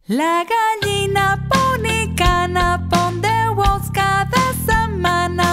La gallina bonicana pon 10 huevos cada semana.